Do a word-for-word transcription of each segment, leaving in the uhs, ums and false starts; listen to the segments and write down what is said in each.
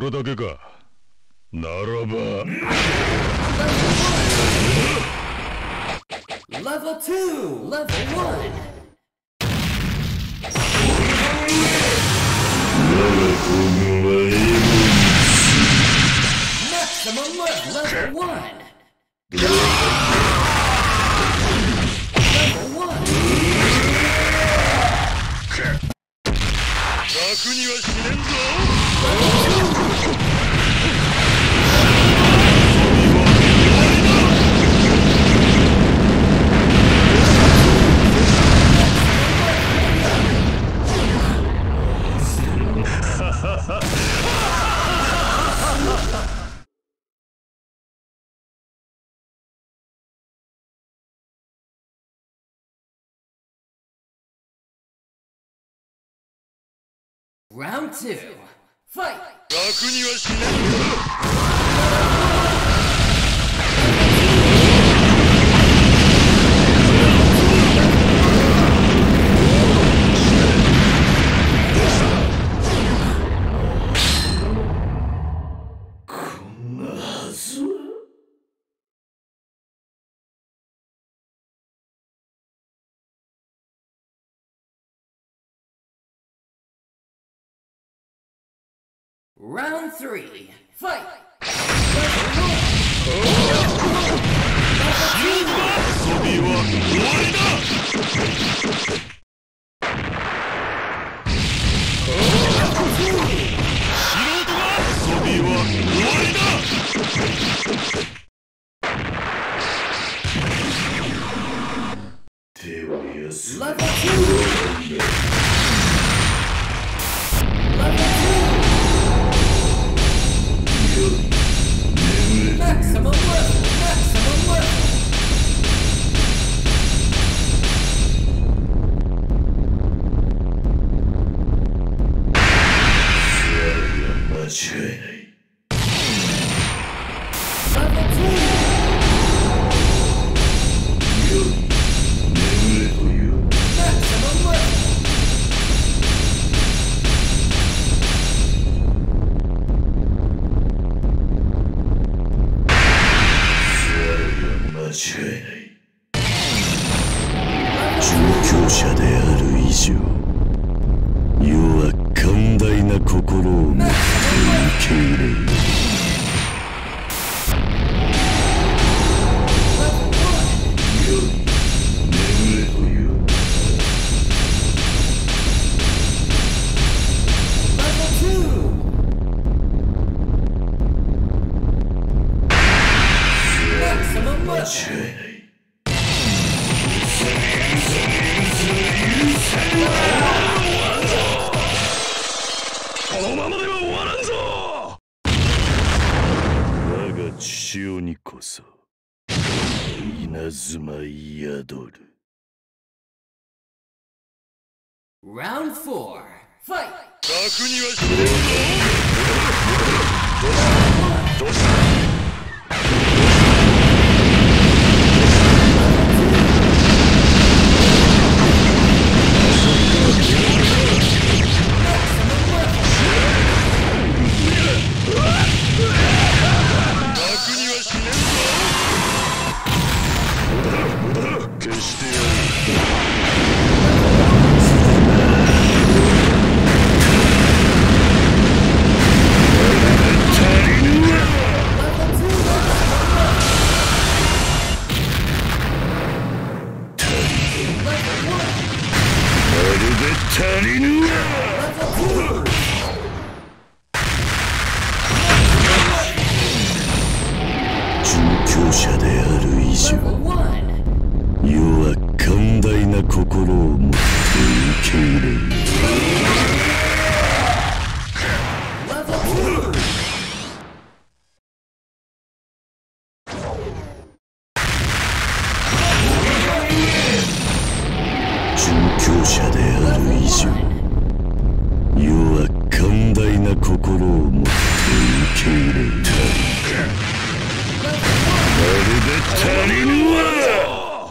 こだけか。ならば。 Level two, level one. Maximum level, level one. Level one. 楽にはしねんぞ。 Round two, fight! 楽にはしねんぞ。 Round three, fight! 遊びは終わりだ。素人が遊びは終わりだ。手を休め。 Level two! Level two! Maximum level! Maximum level! 間違いない。 Level two! 眠れという。 Maximum level! 間違いない。状況者である以上、世は寛大な心を持って受け入れる。眠れという。 Level two! 間違いない。このままでは終わらんぞ。我が血潮にこそ稲妻宿る。 Round four, fight! 楽にはしねえぞ。どうした。足りぬわ。殉教者である以上、世は寛大な心を持って受け入れる。殉教者である以上、世は寛大な心を持って受け入れる。まるで足りぬわ。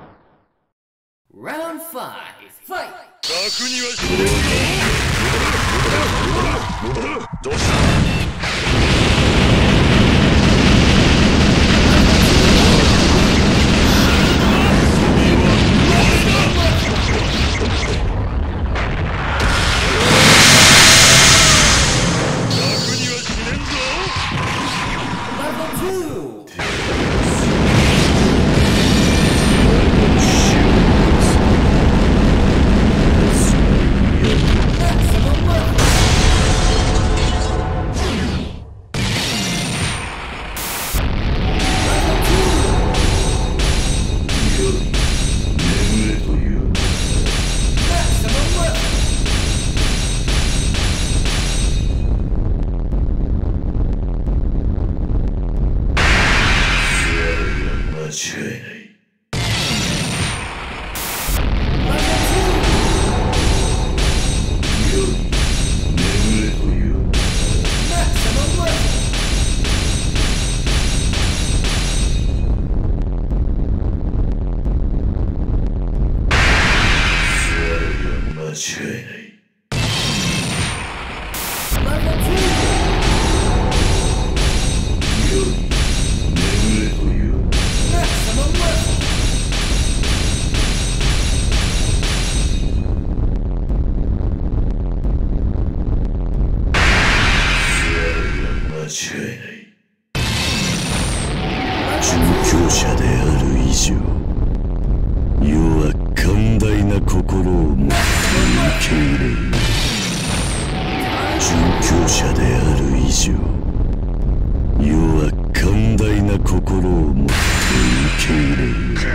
Round five, fight! 楽にはしねえぞ。 どうした。強者である以上、世は寛大な心を持って受け入れる。殉教者である以上、世は寛大な心を持って受け入れ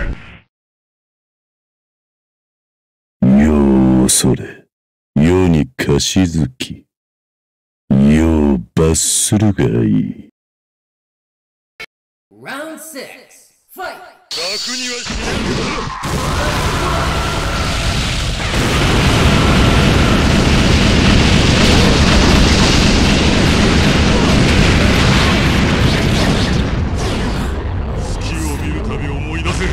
る。世を恐れ、世に貸し付き、世を罰するがいい。 Round six, fight! 楽にはしない月を見るたび思い出せ。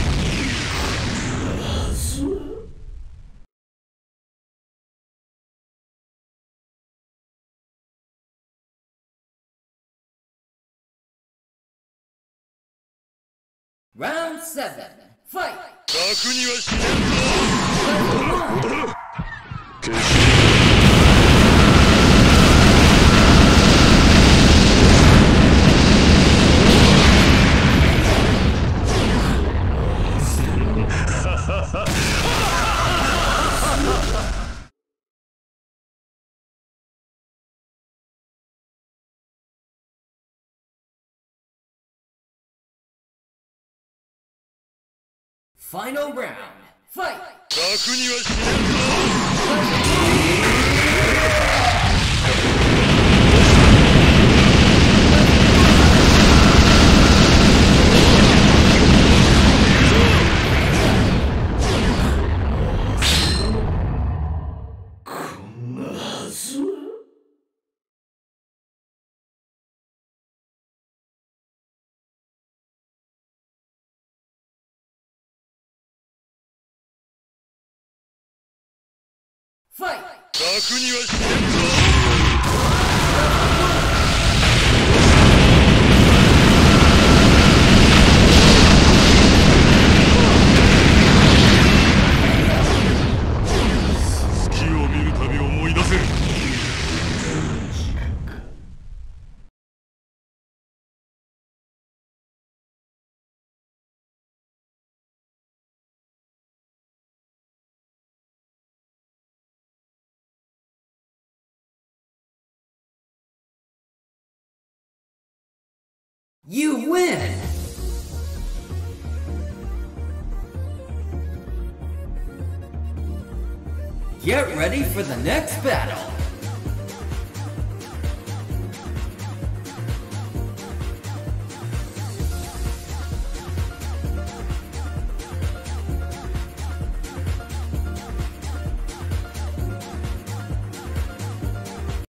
Round seven, fight! 楽にはしないぞ。 Final round, fight! 楽にはしないぞ。 Fight! 楽にはしないぞ。月を見るたび思い出せ。 You win! Get ready for the next battle!